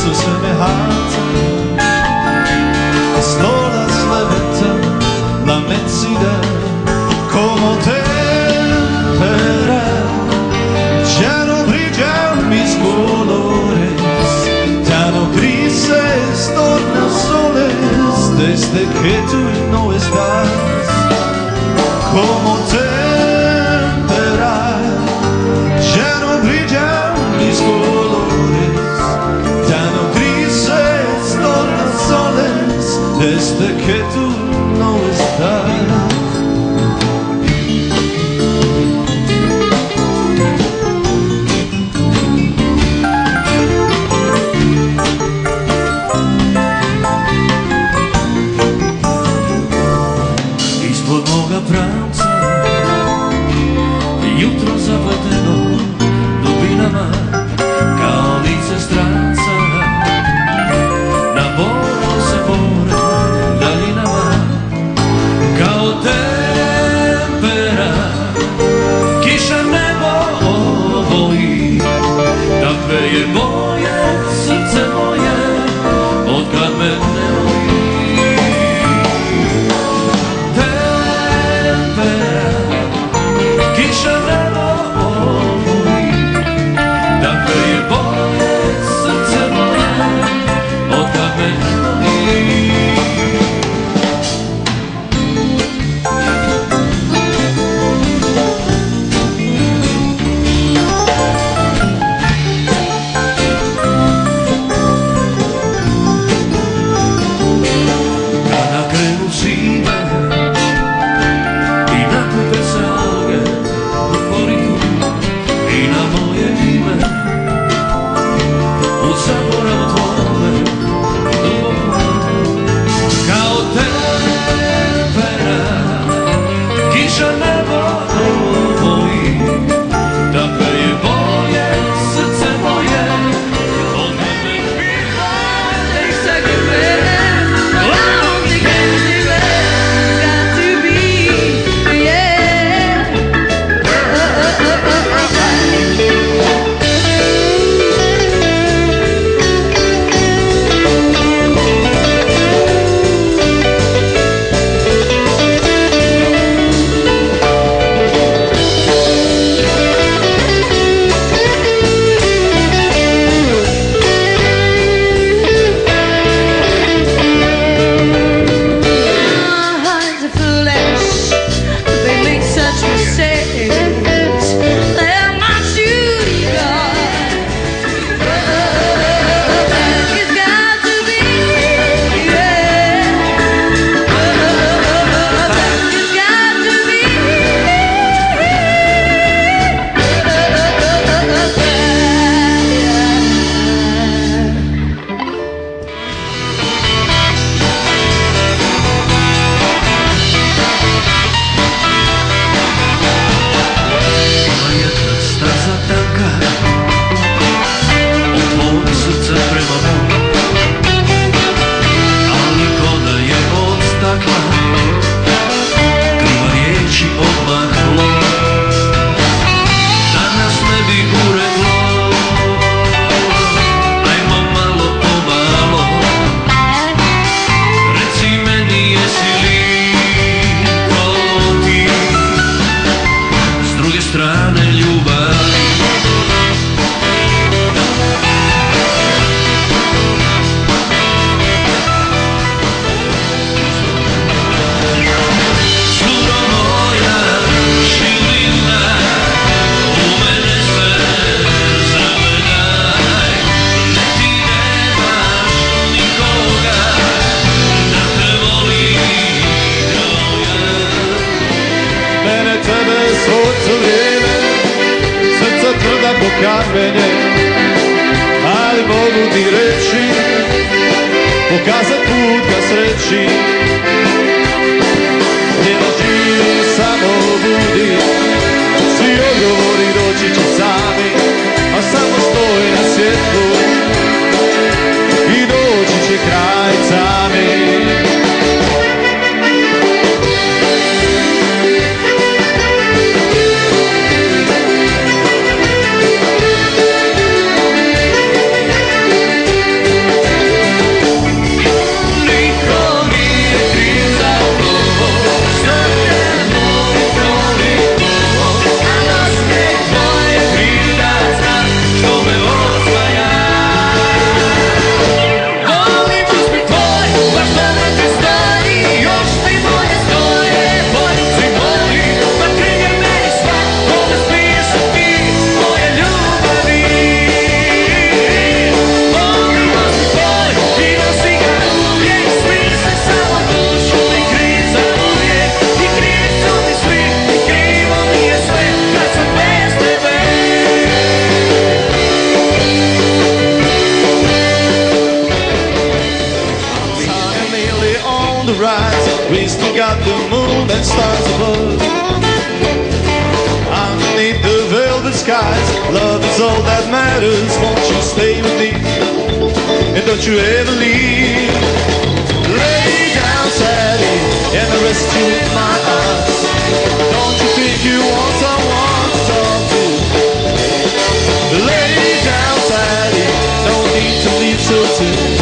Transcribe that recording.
su sve mehata, slola sleveta, la mezzida, como tempera, ya no brillan mis colores, ya no grises tornasoles, desde que tú no estás, como tempera, ya no brillan mis colores, ya no grises tornasoles, desde que tú no estás. Ispod moga pravca jutro zapleteno dubinama kao lice stranca, naborilo se more daljinama kao tempera, kiša nebo oboji, takve je boje srce moje otkad me ne voli. Kiša nebo oboji, takve je boje srce moje otkad me ne voli. Kada krenu zime i nakupe se alge u koritu i na moje ime u zaboravu tvome duboko kao tempera, kiša nebo oboji, takve je boje srce moje od tebe pita. They suck it better. Oh, they can't see better. Got to be, yeah. Hearts are foolish, they make such mistakes. They're my shooting guard. It's got to be, yeah. It's got to be. Ima jedna staza tanka od tvog srca prema mom, ali ko da je od stakla, kriva riječi odmah lom, da nas ne bi ureglo, ajmo malo po malo, reci meni jesi li to ti, s druge strane ljubavi. Curo moja širina, u mene sve zagledaj, ne ti nemaš nikoga da te voli kao ja. Mene tebe sunce vrijeme, srca tvrda ko kamenje, ali mogu ti reći, pokazat put ka sreći. Gdje ne živi samo budi, svi odgovori doći će sami, a samo stoji na svjetlu i doći će kraj sami. We still got the moon and stars above. Underneath the velvet skies, love is all that matters. Won't you stay with me? And don't you ever leave. Lay down, Sally, and I rest you in my arms. Don't you think you want someone to talk to? Lay down, Sally, no need to leave so soon.